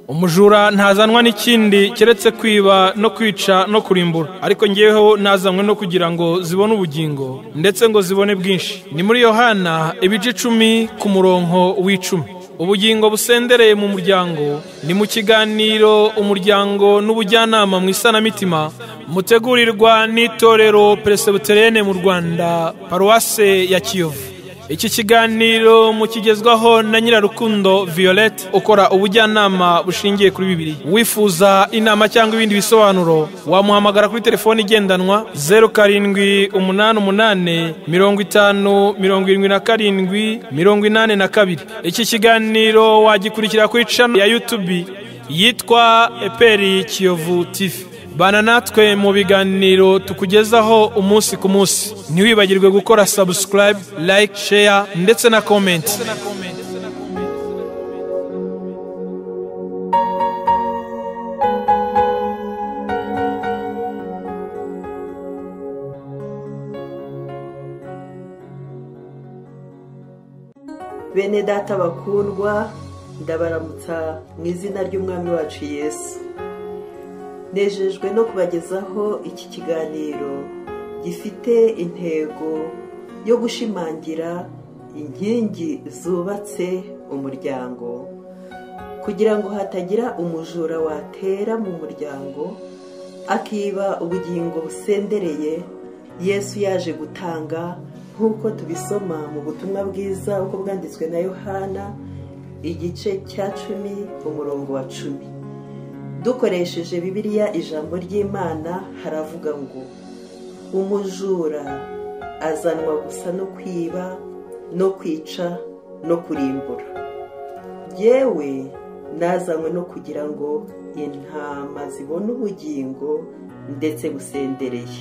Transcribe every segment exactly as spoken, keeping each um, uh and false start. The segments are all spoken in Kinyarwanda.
umujura ntazanwa n'ikindi keretse kwiba no kwica no kurimbura, ariko ngeweho nazanywe no kugira ngo zibone ubugingo ndetse ngo zibone bwinshi. Ni muri Yohana ibice icumi ku murongo w'icumi. Ubugingo busendereye mu muryango ni mu kiganiro umuryango n'ubujyanama mu ISANA mitima mutegurirwa n'itorero Presbyterienne mu Rwanda Paruwase ya Kiyovu. Iki kiganiro mukigezwaho na Nyirarukundo Violette ukora ubujyanama bushingiye kuri Bibiliya. Wifuza inama cyangwa ibindi bisobanuro wamuhamagara kuri telefone igendanwa zero karindwi umunani umunani mirongo itanu mirongo irindwi na karindwi mirongo inani na kabiri. Iki kiganiro wagikurikira kuri channel ya YouTube yitwa Eperi Kiyovu T V. Bana natwe mu biganiro tukugezaho umunsi ku munsi. Ntiwibagirwe gukora subscribe, like, share ndetse na comment. Bene data bakundwa, ndabaramutsa mu izina ry'umwami wacu Yesu. Nejejwe no kubagezaho iki kiganiro gifite intego yo gushimangira inkingi zubatse umuryango, kugira ngo hatagira umujura watera mu muryango akiba ubugingo busendereye Yesu yaje gutanga, nk'uko tubisoma mu butumwa bwiza uko bwanditswe na Yohana igice cya cumi umurongo wa cumi. Dukoresheje Bibiliya ijambo ry'Imana haravuga ngo umujura azanwa gusa no kwiba no kwica no kurimbura, yewe nazanywe no kugira ngo intama zibone ubugingo ndetse busendereye.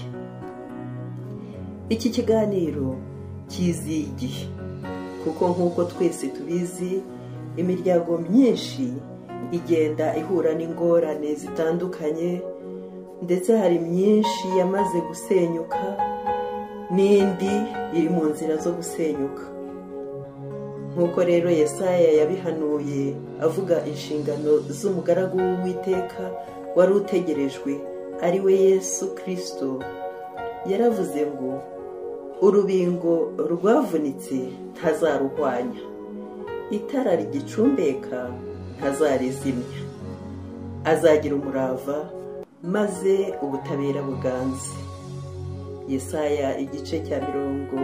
Iki kiganiro kiziye igihe, kuko nk'uko twese tubizi imiryango myinshi igenda ihura n'ingorane zitandukanye, ndetse hari myinshi yamaze gusenyuka n'indi iri mu nzira zo gusenyuka. Nk'uko rero Yesaya yabihanuye avuga inshingano z'umugaragu w'Uwiteka wari utegerejwe ari we Yesu Kristo, yaravuze ngo urubingo rwavunitse ntazaruhwanya, itara rigicumbeka ntazarizimya, azagira umurava maze ubutabera buganze. Yesaya igice cya mirongo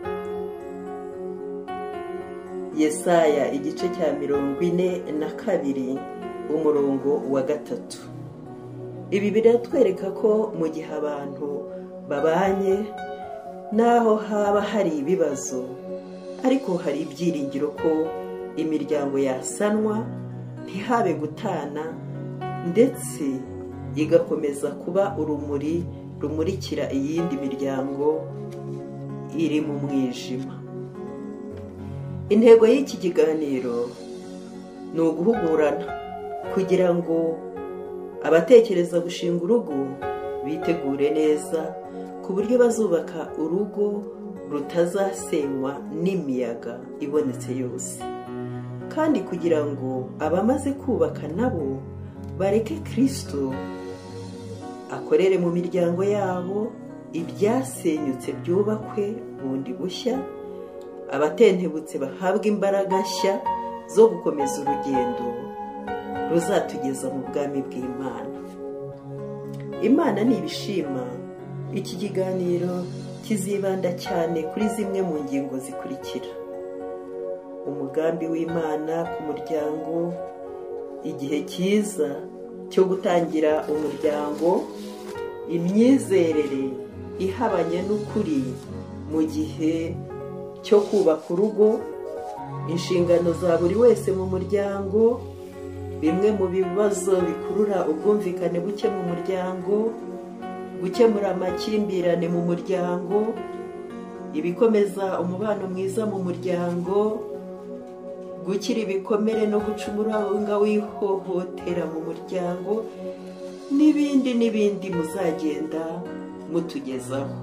Yesaya igice cya mirongo ine na kabiri umurongo wa gatatu. Ibi biratwereka ko mu gihe abantu babanye naho haba hari ibibazo, ariko hari ibyiringiro ko imiryango yasanwa, ntihabe gutana, ndetse igakomeza kuba urumuri rumurikira iyindi miryango iri mu mwijima. Intego y'iki kiganiro ni uguhugurana kugira ngo abatekereza gushinga urugo bitegure neza, ku buryo bazubaka urugo rutazasenywa n'imiyaga ibonetse yose, kandi kugira ngo abamaze kubaka nabo bareke Kristo akorere mu miryango yabo, ibyasenyutse byubakwe bundi bushya, abatentebutse bahabwa imbaraga nshya zo gukomeza urugendo ruzatugeza mu bwami bw'Imana. Imana nibishima, iki kiganiro kizibanda cyane kuri zimwe mu ngingo zikurikira: umugambi w'Imana ku muryango, igihe cyiza cyo gutangira umuryango, imyizerere ihabanye n'ukuri mu gihe cyo kubaka urugo, inshingano za buri wese mu muryango, bimwe mu bibazo bikurura ubwumvikane buke mu muryango, gukemura amakimbirane mu muryango, ibikomeza umubano mwiza mu muryango, gukira ibikomere no gucumura w'ihohotera mu muryango, n'ibindi n'ibindi muzagenda mutugezaho.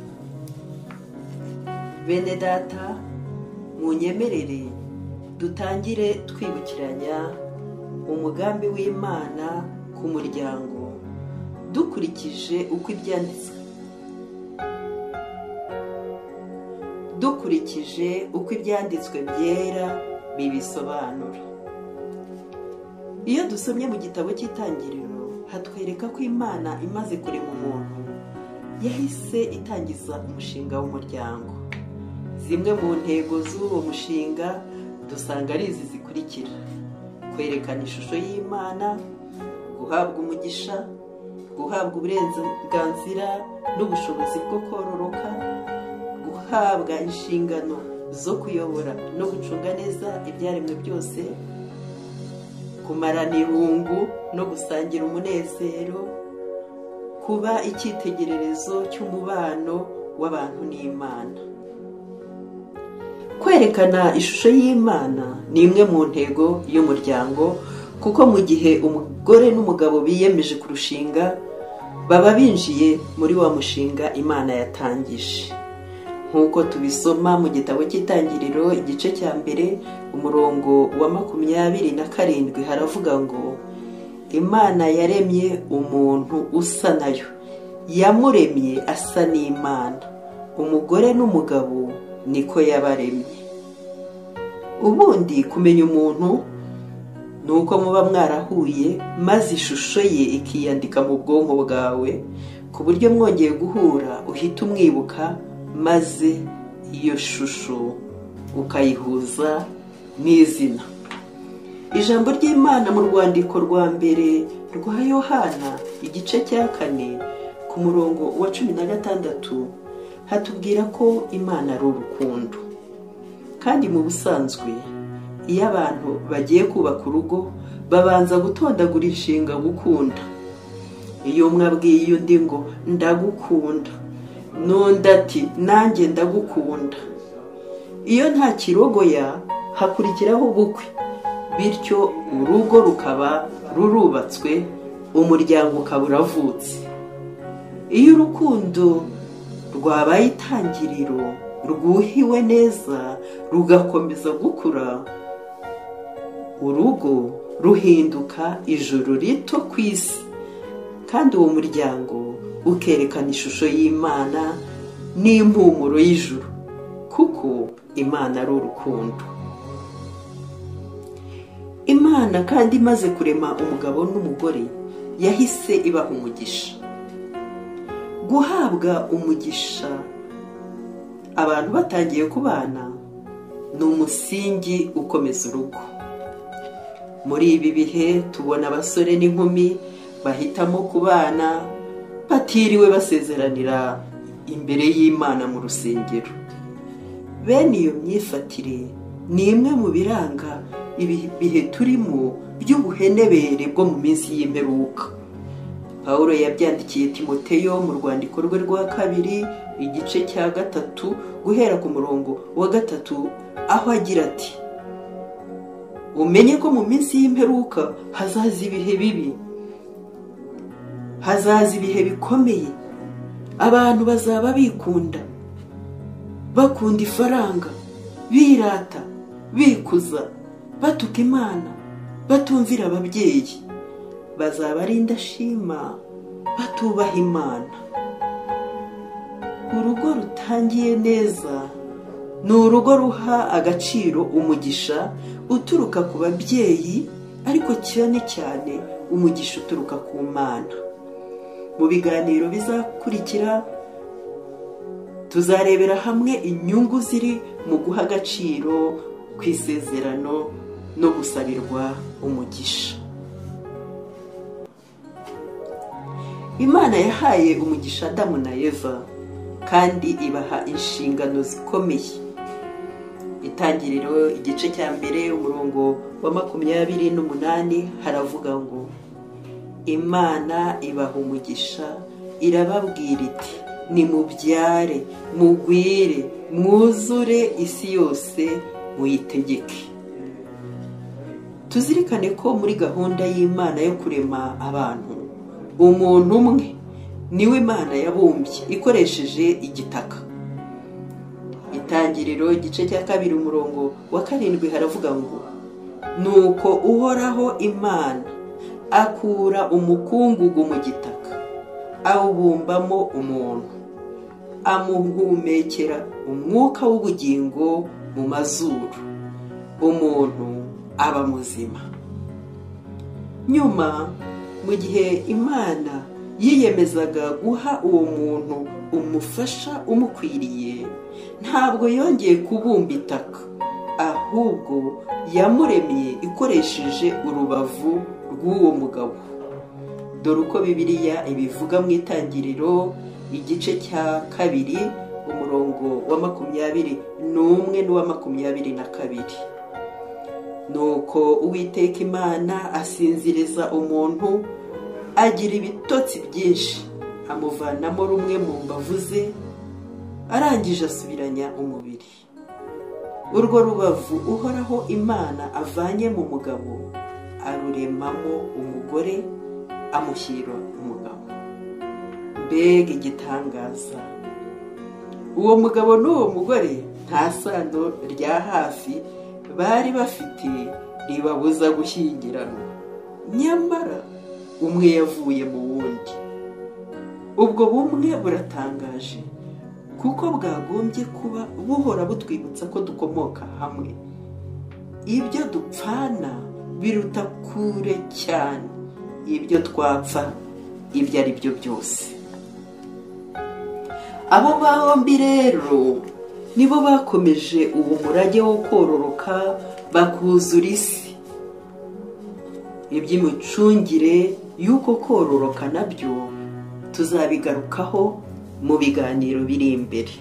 Bene data, munyemerere dutangire twibukiranya umugambi w'Imana ku muryango dukurikije uko ibyanditswe dukurikije uko ibyanditswe byera bibisobanura. Iyo dusomye mu gitabo cy'Itangiriro hatwereka ko Imana imaze kurema umuntu yahise itangiza umushinga w'umuryango. Zimwe mu ntego z'uwo mushinga dusanga ari izi zikurikira: kwerekana ishusho y'Imana, guhabwa umugisha, guhabwa uburenganzira n'ubushobozi bwo kororoka, guhabwa inshingano zo kuyobora no gucunga neza ibyaremwe byose, kumarana irungu no gusangira umunezero, kuba icyitegererezo cy'umubano w'abantu n'Imana. Kwerekana ishusho y'Imana ni imwe mu ntego y'umuryango, kuko mu gihe umugore n'umugabo biyemeje kurushinga baba binjiye muri wa mushinga Imana yatangije. Nk'uko tubisoma mu gitabo cy'Itangiriro igice cya mbere umurongo wa makumyabiri na karindwi haravuga ngo Imana yaremye umuntu usa nayo, yamuremye asa n'Imana, umugore n'umugabo niko yabaremye. Ubundi kumenya umuntu ni uko muba mwarahuye maze ishusho ye ikiyandika mu bwonko bwawe, ku buryo mwongeye guhura uhita umwibuka maze iyo shusho ukayihuza n'izina. Ijambo ry'Imana mu rwandiko rwa mbere rwa Yohana igice cya kane ku murongo wa cumi na gatandatu hatubwira ko Imana ari urukundo. Kandi mu busanzwe iyo abantu bagiye kubaka urugo babanza gutondagura inshinga gukunda. Iyo umwe abwiye undi ngo ndagukunda, n'undi ati nanjye ndagukunda, iyo nta kirogoya hakurikiraho ubukwe, bityo urugo rukaba rurubatswe, umuryango ukaba uravutse. Iyo urukundo rwabaye itangiriro rwuhiwe neza rugakomeza gukura, urugo ruhinduka ijuru rito ku isi, kandi uwo muryango ukerekana ishusho y'Imana n'impumuro y'ijuru, kuko Imana ari urukundo. Imana kandi imaze kurema umugabo n'umugore yahise ibaha umugisha. Guhabwa umugisha abantu batangiye kubana ni umusingi ukomeza urugo. Muri ibi bihe tubona abasore n'inkumi bahitamo kubana batiriwe basezeranira imbere y'Imana mu rusengero. Bene iyo myifatire ni imwe mu biranga ibihe turimo by'ubuhenebere bwo mu minsi y'imperuka. Pawulo yabyandikiye Timoteyo mu rwandiko rwe rwa kabiri igice cya gatatu guhera ku murongo wa gatatu, aho agira ati: umenye ko mu minsi y'imperuka hazaza ibihe bibi, hazaza ibihe bikomeye. Abantu bazaba bikunda, bakunda ifaranga, birata, bikuza, batuka Imana, batumvira ababyeyi. Bazaba ari indashima, batubaha Imana. Urugo rutangiye neza ni urugo ruha agaciro umugisha uturuka ku babyeyi, ariko cyane cyane umugisha uturuka ku Mana. Mu biganiro bizakurikira tuzarebera hamwe inyungu ziri mu guha agaciro ku isezerano no gusabirwa umugisha. Imana yahaye umugisha Adamu na Eva kandi ibaha inshingano zikomeye. Itangiriro igice cya mbere umurongo wa makumyabiri n'umunani haravuga ngo Imana ibaha umugisha, irababwira iti nimubyare, mugwire, mwuzure isi yose, muyitegeke. Tuzirikane ko muri gahunda y'Imana yo kurema abantu, umuntu umwe niwe Imana yabumbye ikoresheje igitaka. Itangiriro igice cya kabiri umurongo wa karindwi haravuga ngo nuko uhoraho Imana akura umukungugu mu gitaka awubumbamo umuntu, amuhumekera umwuka w'ubugingo mu mazuru, umuntu aba muzima. Nyuma mu gihe Imana yiyemezaga guha uwo muntu umufasha umukwiriye, ntabwo yongeye kubumba itaka, ahubwo yamuremye ikoresheje urubavu rw'uwo mugabo. Dore uko Bibiliya ibivuga mu Itangiriro igice cya kabiri umurongo wa makumyabiri n'umwe n'uwa makumyabiri na kabiri. Nuko Uwiteka Imana asinziriza umuntu, agira ibitotsi byinshi, amuvanamo rumwe mu mbavu ze, arangije asubiranya umubiri. Urwo rubavu uhoraho Imana avanye mu mugabo aruremamo umugore, amushyira umugabo. Mbega igitangaza! Uwo mugabo n'uwo mugore nta sano rya hafi bari bafite ribabuza gushyingiranwa, nyamara umwe yavuye mu wundi. Ubwo bumwe buratangaje, kuko bwagombye kuba buhora butwibutsa ko dukomoka hamwe. Ibyo dupfana biruta kure cyane ibyo twapfa ibyo ari byo byose. Abo bombi rero nibo bakomeje uwo murage wo kororoka bakuzura isi. Iby'imicungire y'uko kororoka nabyo tuzabigarukaho mu biganiro biri imbere.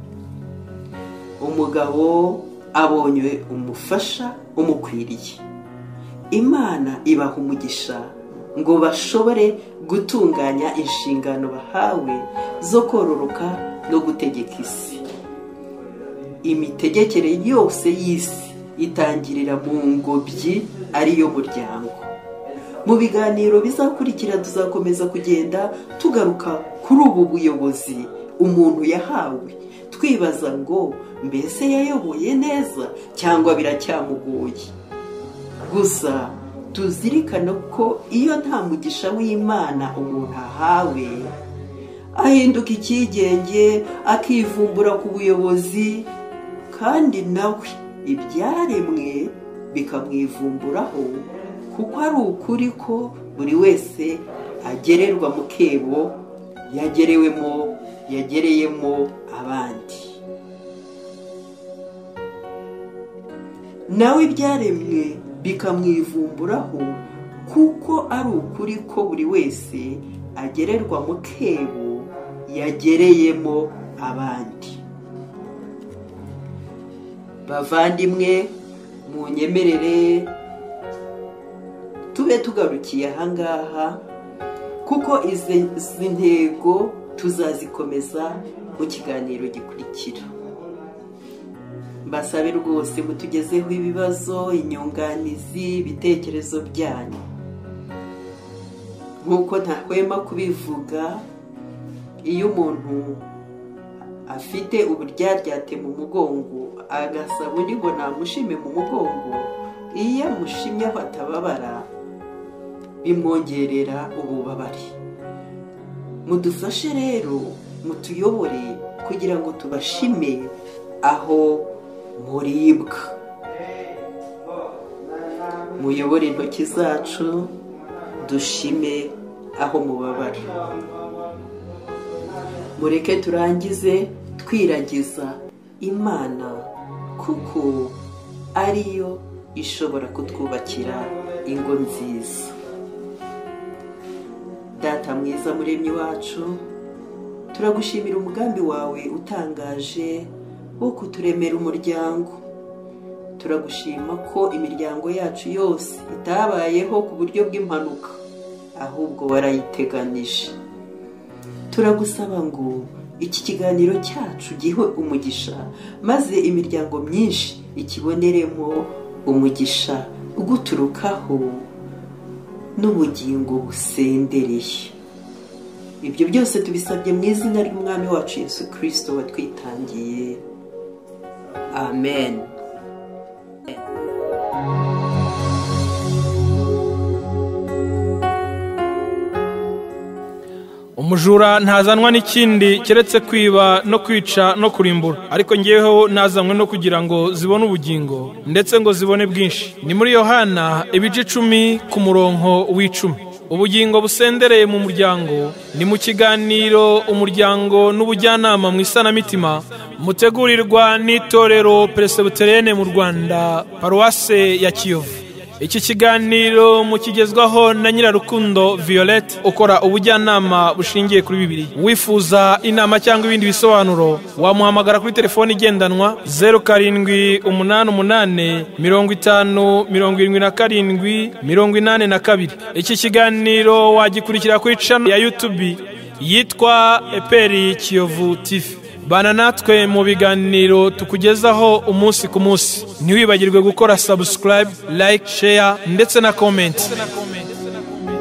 Umugabo abonye umufasha umukwiriye, Imana ibaha umugisha ngo bashobore gutunganya inshingano bahawe zo kororoka no gutegeka isi. Imitegekere yose y'isi itangirira mu ngobyi ariyo muryango. Mu biganiro bizakurikira tuzakomeza kugenda tugaruka kuri ubu buyobozi umuntu yahawe, twibaza ngo mbese yayoboye neza cyangwa biracyamugoye. Gusa tuzirikana ko iyo nta mugisha w'Imana umuntu ahawe, ahinduka icyigenge, akivumbura ku buyobozi, kandi nawe ibyaremwe bikamwivumburaho, kuko ari ukuri ko buri wese agererwa mu kebo yagerewemo yagereyemo abandi. Nawe ibyaremwe bikamwivumburaho, kuko ari ukuri ko buri wese agererwa mu kebo yagereyemo abandi. Bavandimwe, mu nyemerere tube tugarukiye ahangaha, kuko izi ntego tuzazikomeza mu kiganiro gikurikira. Mbasabe rwose mutugezeho ibibazo, inyunganizi, ibitekerezo byanyu. Nk'uko ntahwema kubivuga, iyo umuntu afite uburyaryate mu mugongo agasaba undi ngo namushime mu mugongo, iyo amushimye aho atababara bimwongerera ububabare. Mudufashe rero, mutuyobore kugira ngo tubashime aho muribwa. Muyobore intoki zacu, dushime aho mubabara. Mureke turangize twiragiza Imana, kuko ariyo ishobora kutwubakira ingo nziza. Data mwiza muremyi wacu, turagushimira umugambi wawe utangaje wo kuturemera umuryango. Turagushima ko imiryango yacu yose itabayeho ku buryo bw'impanuka, ahubwo warayiteganije. Turagusaba ngo iki kiganiro cyacu gihe umugisha, maze imiryango myinshi ikiboneremo umugisha uguturukaho n'ubugingo busendereye. Ibyo byose tubisabye mu izina ry'Umwami wacu Yesu Kristo watwitangiye. Amen. umujura ntazanwa n'ikindi keretse kwiba no kwica no kurimbura, ariko ngeweho nazanywe no kugira ngo zibone ubugingo ndetse ngo zibone bwinshi. Ni muri Yohana ibice icumi ku murongo w'icumi. Ubugingo busendereye mu muryango ni mu kiganiro umuryango n'ubujyanama mu ISANA mitima mutegurirwa n'itorero Presbyterienne mu Rwanda Paruwase ya Kiyovu. Iki kiganiro mukigezwaho na Nyirarukundo Violette ukora ubujyanama bushingiye kuri Bibiliya. Wifuza inama cyangwa ibindi bisobanuro wamuhamagara kuri telefone igendanwa zero karindwi umunani umunani mirongo itanu mirongo irindwi na karindwi mirongo inani na kabiri. Iki kiganiro wagikurikira kuri channel ya YouTube yitwa Eperi Kiyovu T V. Bana natwe mu biganiro tukugezaho umunsi ku munsi. Ntiwibagirwe gukora subscribe, like, share ndetse na comment.